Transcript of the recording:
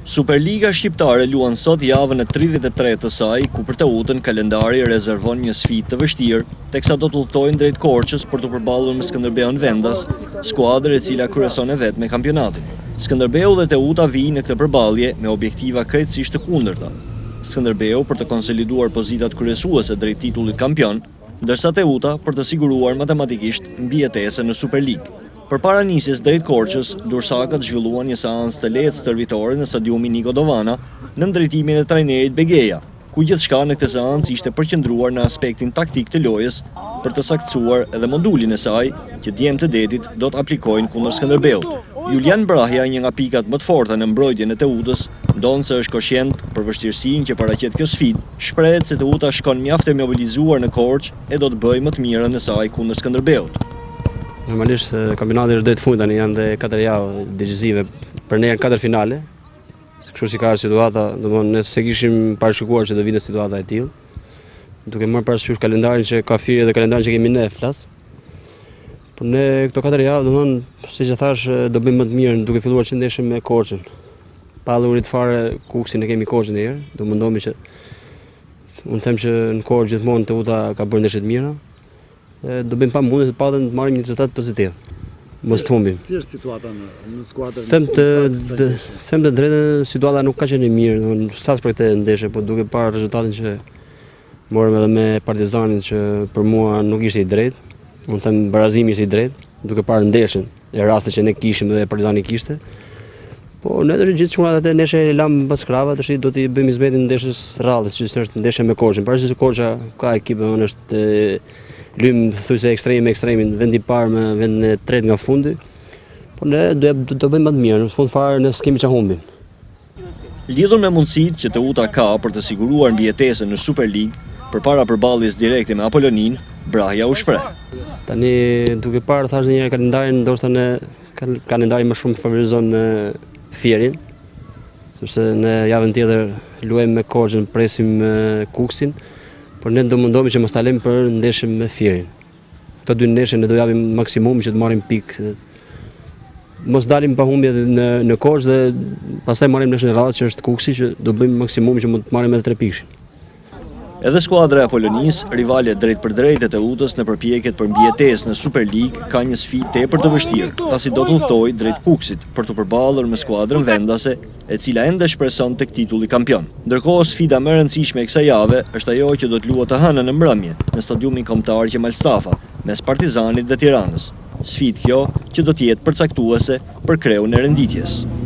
Superliga shqiptare luan sot javën e 33 të saj, ku për Teutën kalendari rezervon një sfidë të vështirë, teksa do të udhtojnë drejt Korçës për të përballur me Skënderbeun Vendas, skuadër e cila kryeson e vet me kampionatin. Skënderbeu dhe Teuta vijnë në këtë përballje me objektiva krejtësisht të kundërta. Skënderbeu për të konsoliduar pozitat kryesuese drejt titullit kampion, ndërsa Teuta për të siguruar matematikisht mbijetesën në Superligë. Përpara nisjes drejt Korçës, dursakët zhvilluan një seancë të lehtë stërvitore në stadiumin Niko Dovana, në drejtimin e trajnerit Begeja, ku gjithçka në këtë seancë ishte përqendruar në aspektin taktik të lojës, për të saktësuar edhe modulin e saj, që djemt të detit do të aplikojnë kundër Skënderbeut. Julian Brahja, një nga pikat më të forta në mbrojtjen e Teutës, ndonë se është koshient për vështirësinë që paraqet kjo sfidë, shprehet se Teuta shkon mjaft e mobilizuar në Korçë e do të bëjë më të mirën e saj kundër Skënderbeut. Normalisht kampionati është drejt fundit tani, janë dhe 4 javë decisive për ne, janë 4 finale. Kështu si ka situata, domthonë ne se kishim parashikuar që do vinë situata e tillë. Duke marrë parasysh kalendarin që ka firë dhe kalendarin që kemi ne flas. Por ne këto 4 javë, domthonë siç e thash, do bëjmë më të mirën duke filluar që ndeshim me Korçën. Pa dhurit fare Kuksin e kemi Korçën e herë, do mundohemi që unë them që në Korçë gjithmonë Teuta ka bërë ndeshje të mira. Do bëjmë pamundje të patën të marrim një rezultat pozitiv. Mos të humbim. Si është situata në skuadrën? Them të drejtën, situata nuk ka qenë e mirë, domthonë sas për këtë ndeshje, por duke parë rezultatin që morëm edhe me Partizanin, që për mua nuk ishte i drejtë. Unë them barazimi ishte i drejtë, duke parë ndeshjen e rastet që ne kishim dhe Partizani kishte. Po ne të gjithë çunat atë ndeshje lam pas krava, tash do t'i bëjmë zbetin ndeshjes rradhës, që është ndeshja me Korçën. Pavarësisht se Korça ka ekip, domthonë është lym thjesht ekstremin, vendi i parë me vendin e tretë nga fundi. Po ne do bëjmë më të mirë, në fund fare ne s'kemi çfarë humbim. Lidhur me mundësitë që Teuta ka për të siguruar mbijetesën në Superligë, përpara përballjes direkte me Apolonin, Brahja u shpreh. Tani duke parë thash një kalendarin, ndoshta ne kalendari më shumë favorizon Fierin, sepse në javën tjetër luajmë me Korçën, presim Kuksin. Por ne do mundohemi që mos ta lëmë për ndeshjen me Fierin. Këto 2 ndeshje ne do japim maksimum që të marrim pikë. Mos dalim pa humbje në Korçë dhe pastaj marrim ndeshjen e radhës që është Kuksi, që do bëjmë maksimum që mund të marrim edhe 3 pikë. Edhe skuadra e Apolonis, rivale drejt për drejt e Teutës në përpjekjet për mbijetesë në Superligë, ka një sfidë tepër të vështirë, pasi do të udhtojë drejt Kuksit për të përballur me skuadrën vendase, e cila ende shpreson tek titulli kampion. Ndërkohë, sfida më e rëndësishme e kësaj jave është ajo që do të luhet të hënën në mbrëmje në stadiumin kombëtar Qemal Stafa, mes Partizanit dhe Tiranës. Sfidë kjo që do të jetë përcaktuese për kreun e renditjes.